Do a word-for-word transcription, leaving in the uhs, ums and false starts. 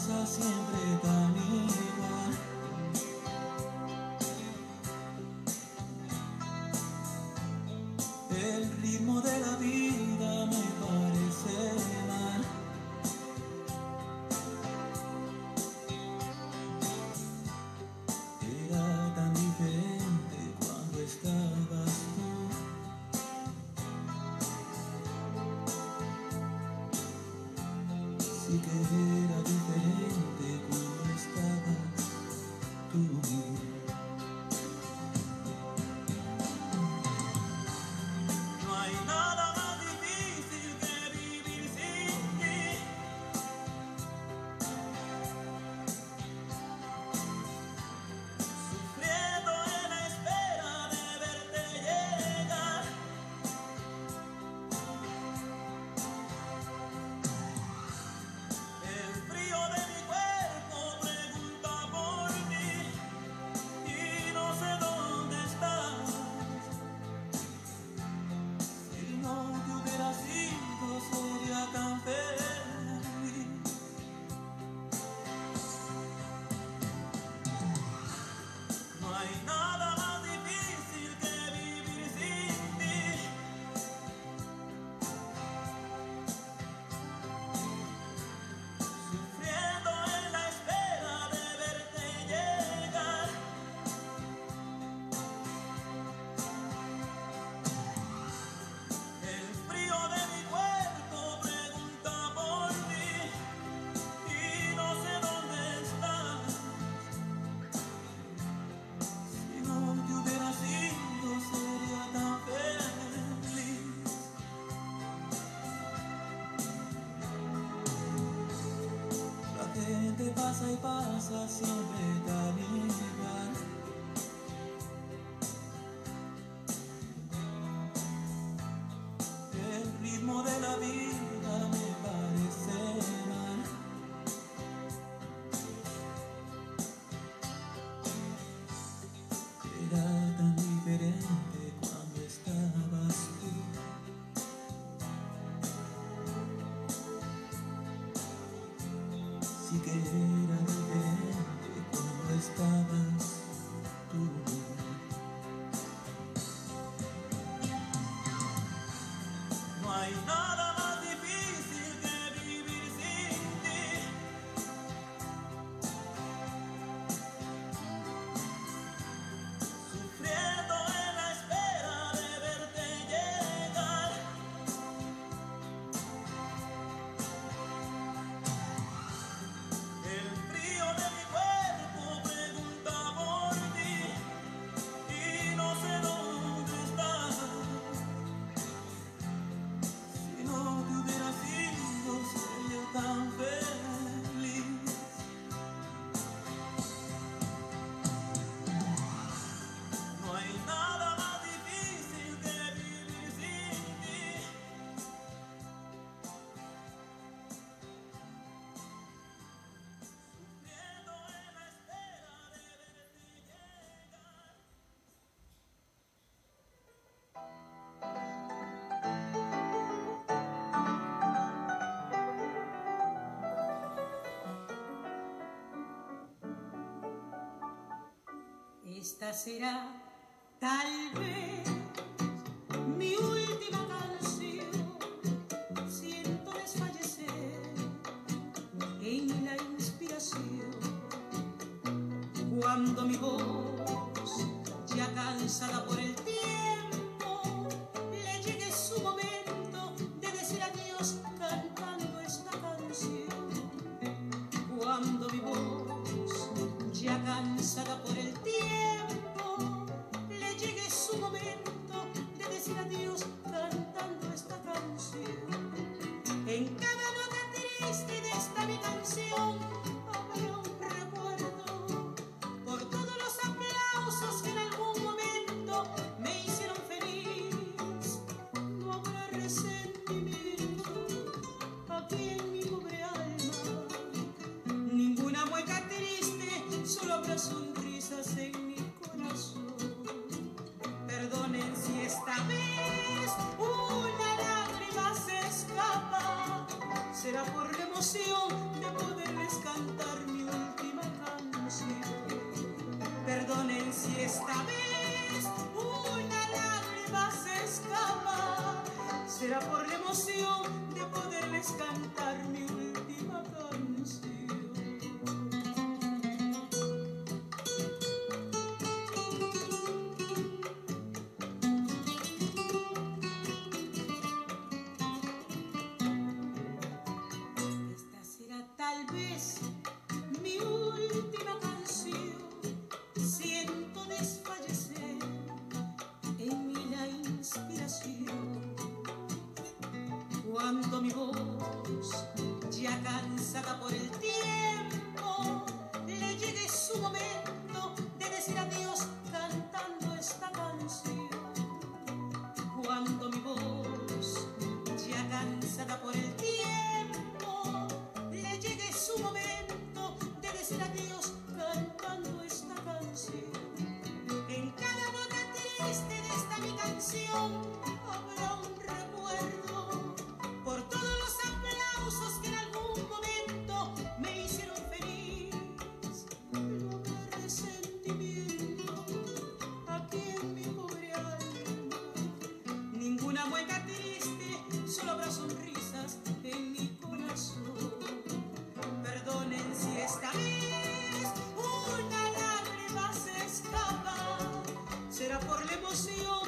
pasa siempre tan igual. El ritmo de la vida me parece mal. Era tan diferente cuando estabas tú. Sí que era diferente cuando estabas tú. No hay nada más difícil que vivir sin ti. Sufriendo en la espera de verte llegar. El frío de mi cuerpo pregunta por ti y no sé dónde estás. Si no te hubieras ido sería tan feliz. No hay nada más difícil que vivir sin ti. Sufriendo en la espera de verte llegar. El frío de mi cuerpo pregunta por ti y no sé dónde estás. Si no te hubieras ido sería tan feliz. La gente pasa y pasa siempre tan igual. El ritmo de la vida me parece mal. Era tan diferente cuando estabas tú. Sí que era diferente cuando estabas tú. No hay nada más difícil que vivir sin ti. Sufriendo en la espera de verte llegar. El frío de mi cuerpo pregunta por ti y no sé dónde estás. Si no te hubieras ido sería tan feliz. No hay nada más difícil que vivir sin ti. Sufriendo en la espera de verte llegar. Esta será tal vez mi última canción. Siento desfallecer en la inspiración cuando mi voz, ya cansada por el tiempo, le llegue su momento de decir adiós cantando esta canción. Cuando mi voz, ya cansada por el tiempo, le llegue su momento de decir adiós cantando esta canción. En cada nota triste de esta mi canción habrá un recuerdo por todos los aplausos que en algún momento me hicieron feliz. No habrá resentimiento aquí en mi pobre alma, ninguna mueca triste, solo habrá sonrisas en mi corazón. Perdonen si esta vez una lágrima se escapa, será por la emoción de poderles cantar si esta vez una lágrima se escapa, será por la emoción de poderles cantar mi última canción. Esta será tal vez mi última canción. Siento desfallecer en mí la inspiración. Cuando mi voz, ya cansada por el tiempo, le llegue su momento de decir adiós cantando esta canción. Cuando mi voz, ya cansada por el tiempo, le llegue su momento de decir adiós cantando esta canción. En cada nota triste de esta mi canción habrá un recuerdo por todos los aplausos que en algún momento me hicieron feliz. No habrá resentimiento aquí en mi pobre alma, ninguna mueca triste, solo habrá sonrisas en mi corazón. Perdonen si esta vez una lágrima se escapa, será por la emoción